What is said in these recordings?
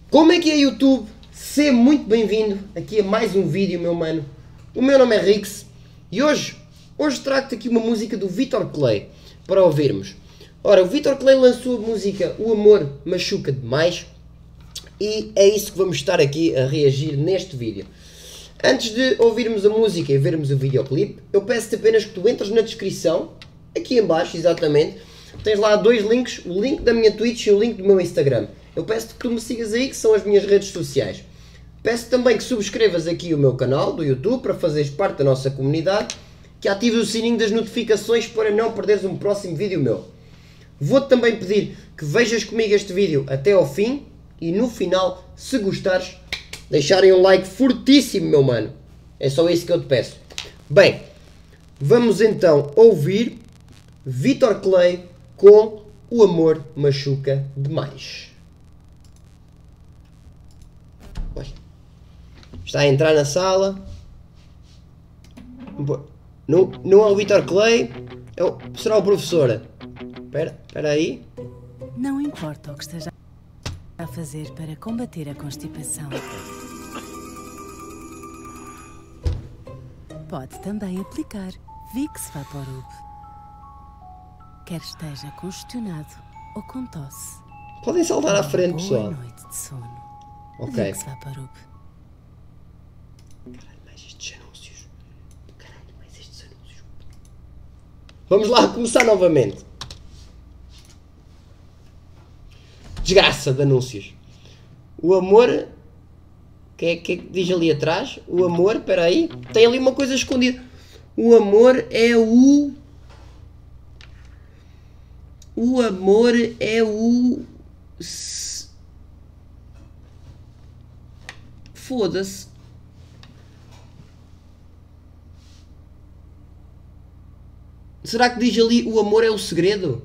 Como é que é, YouTube? Seja muito bem-vindo aqui a mais um vídeo, meu mano. O meu nome é Rix e hoje trago-te aqui uma música do Vítor Clay para ouvirmos. Ora, o Vítor Clay lançou a música O Amor Machuca Demais e é isso que vamos estar aqui a reagir neste vídeo. Antes de ouvirmos a música e vermos o videoclipe, eu peço-te apenas que tu entres na descrição, aqui em baixo, exatamente. Tens lá dois links, o link da minha Twitch e o link do meu Instagram. Eu peço-te que tu me sigas aí, que são as minhas redes sociais. Peço também que subscrevas aqui o meu canal do YouTube para fazeres parte da nossa comunidade, que atives o sininho das notificações para não perderes um próximo vídeo meu. Vou-te também pedir que vejas comigo este vídeo até ao fim e no final, se gostares, deixarem um like fortíssimo, meu mano. É só isso que eu te peço. Bem, vamos então ouvir Vítor Clay com O Amor Machuca Demais. Está a entrar na sala. Não é o Vítor Clay, será o professor. Espera aí. Não importa o que esteja a fazer para combater a constipação. Pode também aplicar Vicks Vaporub. Quer esteja congestionado ou com tosse. Podem saltar à frente, pessoal. Boa noite de sono. Ok. Vicks Vaporub. Caralho, mais estes anúncios. Caralho, mais estes anúncios. Vamos lá começar novamente. Desgraça de anúncios. O amor... que é que diz ali atrás? O amor, espera aí. Tem ali uma coisa escondida. O amor é o... O amor é o... Foda-se. Será que diz ali o amor é o segredo?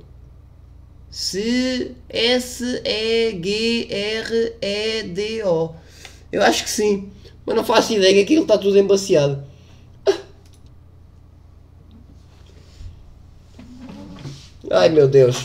S-E-G-R-E-D-O. Eu acho que sim. Mas não faço ideia que aquilo está tudo embaciado. Ai meu Deus.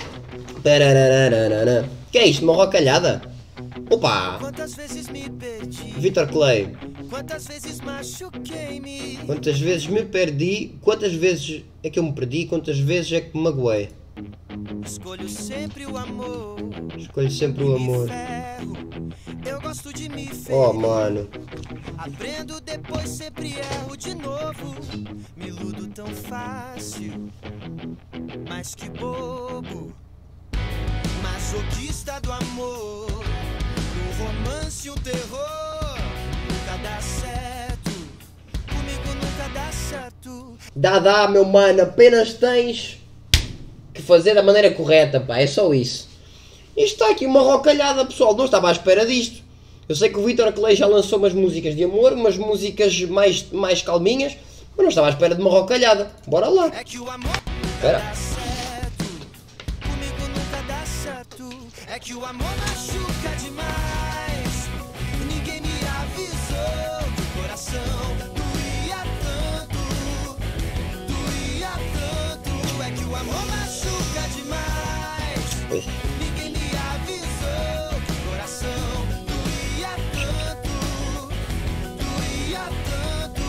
Que é isto? Uma rocalhada? Opa! Quantas vezes me perdi? Vítor Clay. Quantas vezes machuquei-me? Quantas vezes me perdi? Quantas vezes é que eu me perdi? Quantas vezes é que me magoei? Escolho sempre o amor. Escolho sempre o amor. Ferro. Eu gosto de me ferir. Oh, mano. Aprendo, depois sempre erro de novo. Me iludo tão fácil. Mas que bobo. Masoquista do amor. Um romance, um terror. Nunca dá certo. Comigo nunca dá certo. Dá, meu mano. Apenas tens que fazer da maneira correta, pá. É só isso. Isto está aqui uma rocalhada, pessoal. Não estava à espera disto. Eu sei que o Vítor Clay já lançou umas músicas de amor, umas músicas mais calminhas, mas não estava à espera de uma rocalhada. Bora lá. É que o amor Espera. dá certo. Comigo nunca dá certo. É que o amor machuca demais. Ninguém me avisou. O coração doía tanto. Doía tanto. É que o amor machuca demais. Pois. Ninguém me avisou. O coração doía tanto. Doía tanto.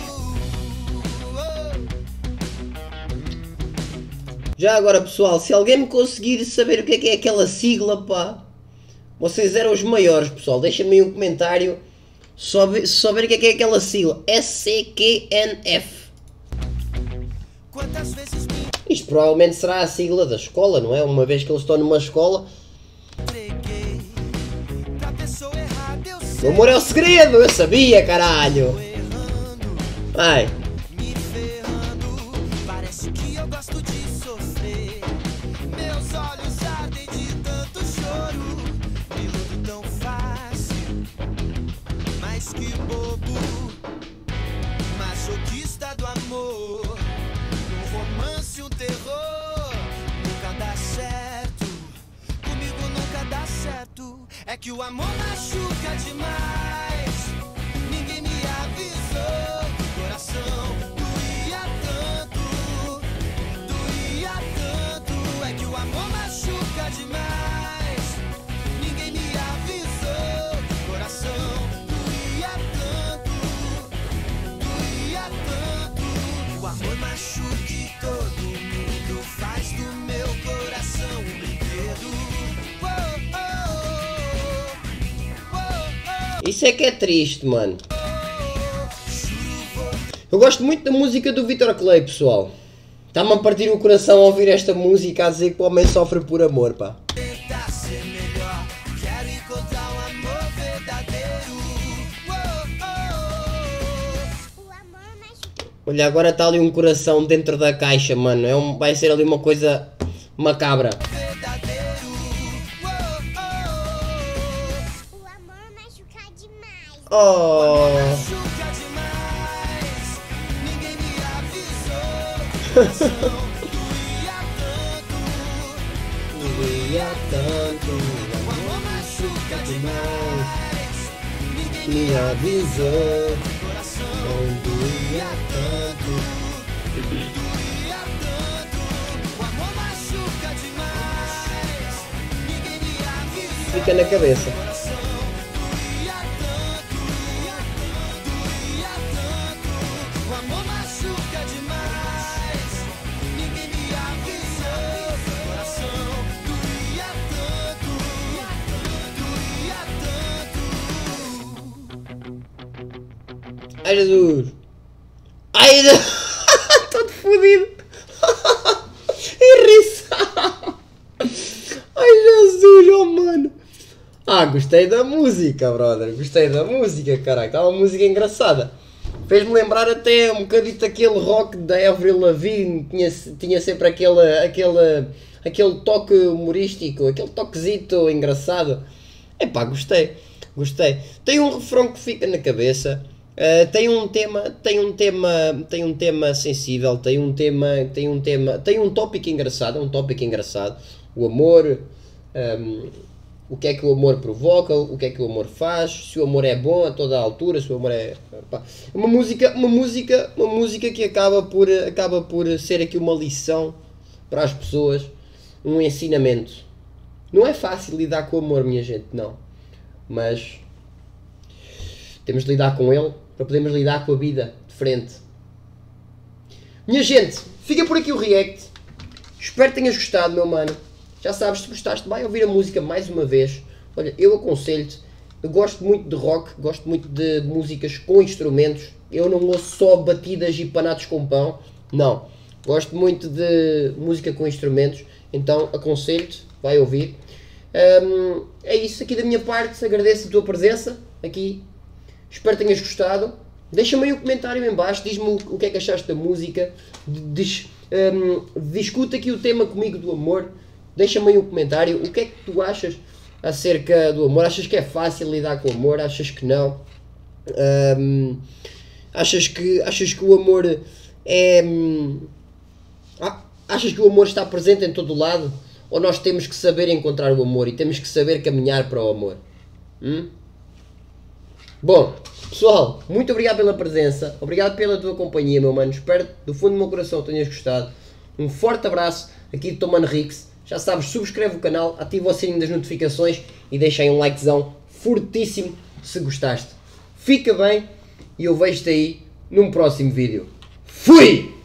Já agora, pessoal, se alguém me conseguir saber o que é aquela sigla, pá, vocês eram os maiores, pessoal. Deixem-me aí um comentário se souberem o que é aquela sigla. SCQNF. Quantas vezes me Isto provavelmente será a sigla da escola, não é? Uma vez que eles estão numa escola. entreguei pra pessoa errada, eu O sei. amor é o segredo, eu sabia, caralho. Errando, Ai, me ferrando. Parece que eu gosto de sofrer. Meus olhos ardem de tanto choro. Me iludo tão fácil, mas que bobo. Masoquista do amor. Um romance, um terror. Nunca dá certo. Comigo nunca dá certo. É que o amor machuca demais. Ninguém me avisou. O coração doía tanto. Doía tanto. É que o amor machuca demais. Ninguém me avisou. Isso é que é triste, mano. Eu gosto muito da música do Vitor Clay, pessoal. Está-me a partir o coração a ouvir esta música a dizer que o homem sofre por amor, pá. Tentar ser melhor, quero encontrar um amor verdadeiro. Olha, agora está ali um coração dentro da caixa, mano. Vai ser ali uma coisa macabra. Verdadeiro. O amor machuca demais. Oh. Machuca demais. Ninguém me avisou. Doía tanto. O amor machuca demais. Ninguém Me avisou. coração. Doía tanto. Doía tanto. O amor machuca demais. Ninguém me avisou. Fica na cabeça. Doía tanto. Doía tanto. O amor machuca demais. Ninguém me avisou. Coração doía tanto. Doía tanto. Ai, Jesus. Ai, todo fodido. Irriça. Ai, Jesus, oh mano. Ah, gostei da música, brother. Gostei da música, caralho. Está uma música engraçada. Fez-me lembrar até um bocadito aquele rock da Avril Lavigne. Tinha sempre aquele toque humorístico, aquele toquezito engraçado. Epá, gostei. Gostei. Tem um refrão que fica na cabeça. Tem um tema sensível, tem um tópico engraçado, o amor, o que é que o amor provoca, o que é que o amor faz, se o amor é bom a toda a altura, se o amor é, pá, uma música que acaba por ser aqui uma lição para as pessoas, um ensinamento. Não é fácil lidar com o amor, minha gente, não, mas temos de lidar com ele para podermos lidar com a vida de frente. Minha gente, fica por aqui o react. Espero que tenhas gostado, meu mano. Já sabes, se gostaste, vai ouvir a música mais uma vez. Olha, eu aconselho-te. Eu gosto muito de rock, gosto muito de músicas com instrumentos. Eu não ouço só batidas e panados com pão. Não. Gosto muito de música com instrumentos. Então, aconselho-te, vai ouvir. É isso aqui da minha parte. Agradeço a tua presença aqui. Espero que tenhas gostado. Deixa-me aí um comentário em baixo. Diz-me o que é que achaste da música. Discuta aqui o tema comigo do amor. Deixa-me aí um comentário. O que é que tu achas acerca do amor? Achas que é fácil lidar com o amor? Achas que não? Achas que o amor é... Achas que o amor está presente em todo o lado? Ou nós temos que saber encontrar o amor e temos que saber caminhar para o amor? Bom, pessoal, muito obrigado pela presença, obrigado pela tua companhia, meu mano. Espero do fundo do meu coração que tenhas gostado. Um forte abraço aqui do teu mano Rix. Já sabes, subscreve o canal, ativa o sininho das notificações e deixa aí um likezão fortíssimo se gostaste. Fica bem e eu vejo-te aí num próximo vídeo. Fui!